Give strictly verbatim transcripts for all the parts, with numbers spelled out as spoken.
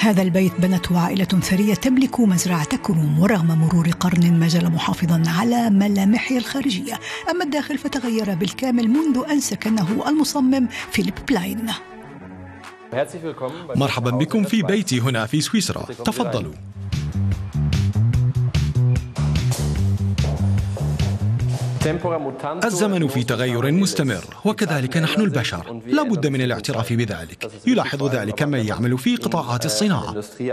هذا البيت بنته عائلة ثرية تملك مزرعة كروم، ورغم مرور قرن ما زال محافظا على ملامحه الخارجية، أما الداخل فتغير بالكامل منذ أن سكنه المصمم فيليب بلاين. مرحبا بكم في بيتي هنا في سويسرا، تفضلوا. الزمن في تغير مستمر، وكذلك نحن البشر، لا بد من الاعتراف بذلك. يلاحظ ذلك من يعمل في قطاعات الصناعة.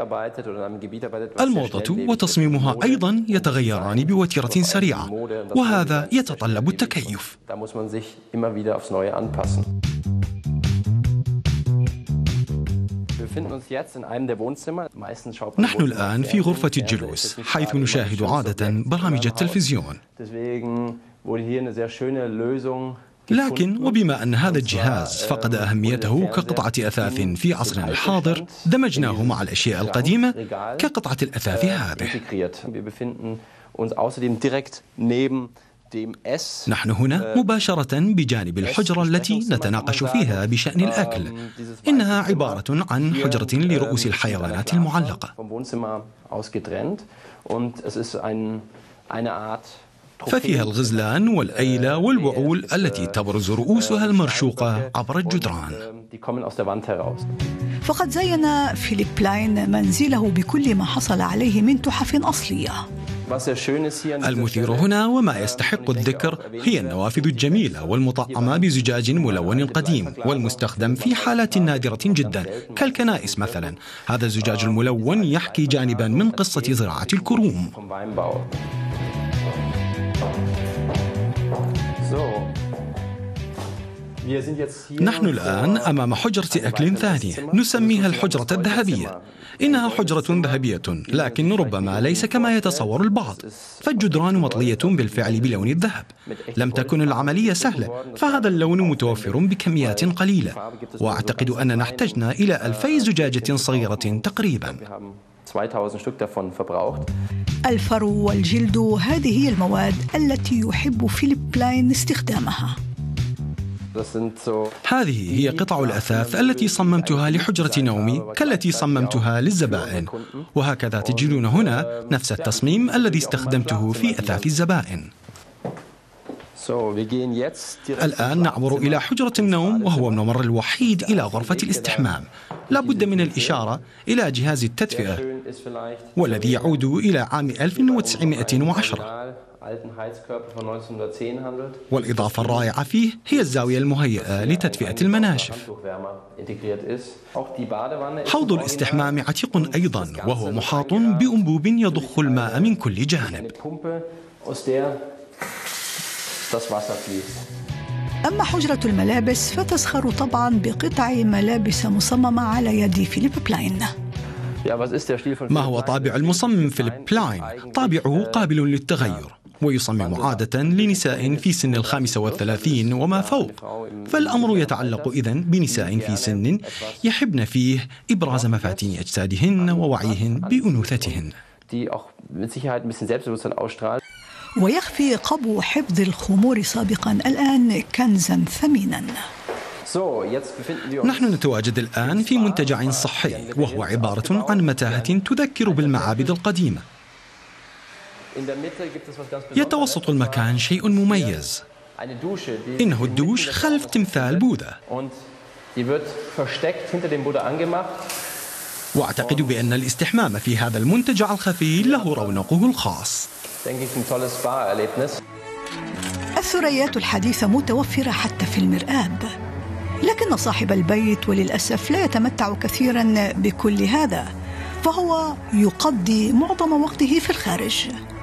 الموضة وتصميمها أيضا يتغيران بوتيرة سريعة، وهذا يتطلب التكيف. نحن الآن في غرفة الجلوس، حيث نشاهد عادة برامج التلفزيون. لكن وبما أن هذا الجهاز فقد أهميته كقطعة أثاث في عصرنا الحاضر، دمجناه مع الأشياء القديمة كقطعة الأثاث هذه. نحن هنا مباشرة بجانب الحجرة التي نتناقش فيها بشأن الأكل. إنها عبارة عن حجرة لرؤوس الحيوانات المعلقة. ففيها الغزلان والأيلة والوعول التي تبرز رؤوسها المرشوقة عبر الجدران. فقد زين فيليب بلاين منزله بكل ما حصل عليه من تحف أصلية. المثير هنا وما يستحق الذكر هي النوافذ الجميلة والمطعمة بزجاج ملون قديم، والمستخدم في حالات نادرة جدا كالكنائس مثلا. هذا الزجاج الملون يحكي جانبا من قصة زراعة الكروم. نحن الآن أمام حجرة أكل ثانية نسميها الحجرة الذهبية. إنها حجرة ذهبية، لكن ربما ليس كما يتصور البعض، فالجدران مطلية بالفعل بلون الذهب. لم تكن العملية سهلة، فهذا اللون متوفر بكميات قليلة، وأعتقد أننا احتجنا إلى ألفي زجاجة صغيرة تقريبا. الفرو والجلد، هذه هي المواد التي يحب فيليب بلاين استخدامها. هذه هي قطع الأثاث التي صممتها لحجرة نومي كالتي صممتها للزبائن، وهكذا تجدون هنا نفس التصميم الذي استخدمته في أثاث الزبائن. الآن نعبر إلى حجرة النوم، وهو الممر الوحيد إلى غرفة الاستحمام. لا بد من الإشارة إلى جهاز التدفئة، والذي يعود إلى عام ألف وتسعمائة وعشرة. والإضافة الرائعة فيه هي الزاوية المهيئة لتدفئة المناشف. حوض الاستحمام عتيق أيضا، وهو محاط بأنبوب يضخ الماء من كل جانب. أما حجرة الملابس فتزخر طبعا بقطع ملابس مصممة على يد فيليب بلاين. ما هو طابع المصمم فيليب بلاين؟ طابعه قابل للتغير، ويصمم عادة لنساء في سن الخامسة والثلاثين وما فوق. فالأمر يتعلق إذن بنساء في سن يحبن فيه إبراز مفاتن أجسادهن ووعيهن بأنوثتهن. ويخفي قبو حفظ الخمور سابقا الآن كنزا ثمينا. نحن نتواجد الآن في منتجع صحي، وهو عبارة عن متاهة تذكر بالمعابد القديمة. يتوسط المكان شيء مميز، إنه الدوش خلف تمثال بوذا. وأعتقد بأن الاستحمام في هذا المنتجع الخفي له رونقه الخاص. الثريات الحديثة متوفرة حتى في المرآب، لكن صاحب البيت وللأسف لا يتمتع كثيرا بكل هذا، فهو يقضي معظم وقته في الخارج.